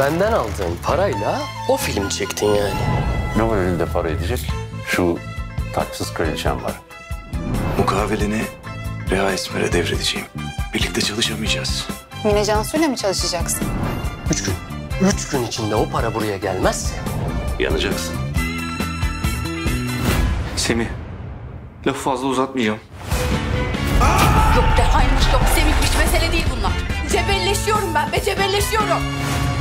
Benden aldığın parayla o film çektin yani. Ne var elinde para edecek? Şu taçsız kraliçem var. Mukaveleni Reha Esmer'e devredeceğim. Birlikte çalışamayacağız. Mine Cansu'yla mı çalışacaksın? 3 gün. 3 gün içinde o para buraya gelmezse Yanacaksın. Semih, lafı fazla uzatmayacağım. Yok Reha'ymış yok Semih'miş mesele değil bunlar. Cebelleşiyorum ben be cebelleşiyorum.